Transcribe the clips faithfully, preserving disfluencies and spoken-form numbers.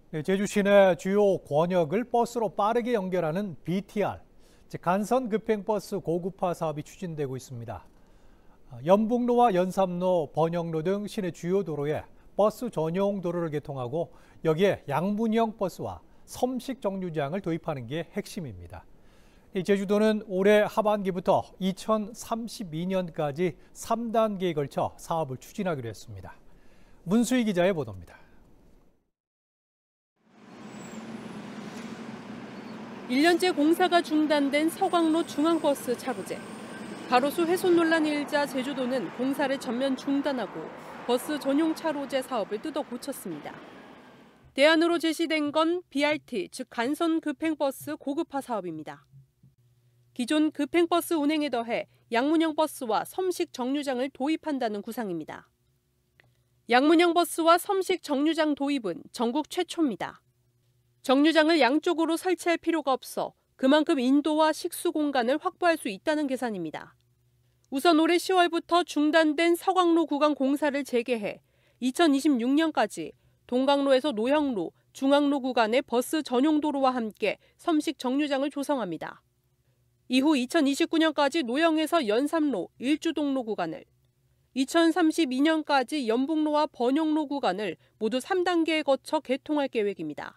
네, 제주 시내 주요 권역을 버스로 빠르게 연결하는 비티알, 즉 간선 급행버스 고급화 사업이 추진되고 있습니다. 연북로와 연삼로, 번영로 등 시내 주요 도로에 버스 전용 도로를 개통하고 여기에 양문형 버스와 섬식 정류장을 도입하는 게 핵심입니다. 제주도는 올해 하반기부터 이천삼십이 년까지 삼 단계에 걸쳐 사업을 추진하기로 했습니다. 문수희 기자의 보도입니다. 일 년째 공사가 중단된 서광로 중앙버스 차로제. 가로수 훼손 논란이 일자 제주도는 공사를 전면 중단하고 버스 전용 차로제 사업을 뜯어 고쳤습니다. 대안으로 제시된 건 비알티, 즉 간선 급행버스 고급화 사업입니다. 기존 급행버스 운행에 더해 양문형 버스와 섬식 정류장을 도입한다는 구상입니다. 양문형 버스와 섬식 정류장 도입은 전국 최초입니다. 정류장을 양쪽으로 설치할 필요가 없어 그만큼 인도와 식수 공간을 확보할 수 있다는 계산입니다. 우선 올해 시월부터 중단된 서광로 구간 공사를 재개해 이천이십육 년까지 동강로에서 노형로, 중앙로 구간의 버스 전용 도로와 함께 섬식 정류장을 조성합니다. 이후 이천이십구 년까지 노형에서 연삼로, 일주동로 구간을, 이천삼십이 년까지 연북로와 번영로 구간을 모두 삼 단계에 거쳐 개통할 계획입니다.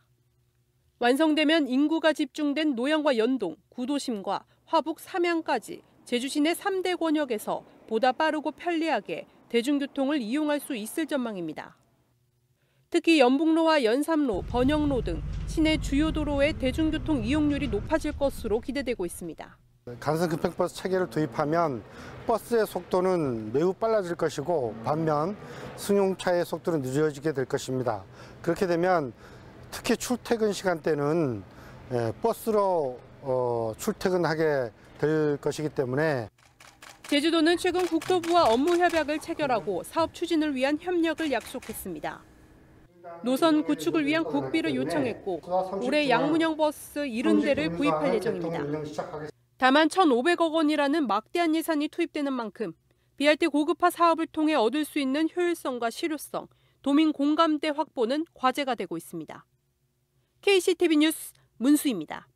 완성되면 인구가 집중된 노영과 연동, 구도심과 화북, 삼양까지 제주 시내 삼 대 권역에서 보다 빠르고 편리하게 대중교통을 이용할 수 있을 전망입니다. 특히 연북로와 연삼로, 번영로 등 시내 주요 도로의 대중교통 이용률이 높아질 것으로 기대되고 있습니다. 간선 급행버스 체계를 도입하면 버스의 속도는 매우 빨라질 것이고 반면 승용차의 속도는 늦어지게 될 것입니다. 그렇게 되면 특히 출퇴근 시간대는 버스로 출퇴근하게 될 것이기 때문에 제주도는 최근 국토부와 업무 협약을 체결하고 사업 추진을 위한 협력을 약속했습니다. 노선 구축을 위한 국비를 요청했고 올해 양문형 버스 칠십 대를 구입할 예정입니다. 다만 천오백억 원이라는 막대한 예산이 투입되는 만큼 비알티 고급화 사업을 통해 얻을 수 있는 효율성과 실효성, 도민 공감대 확보는 과제가 되고 있습니다. 케이씨티비 뉴스 문수희입니다.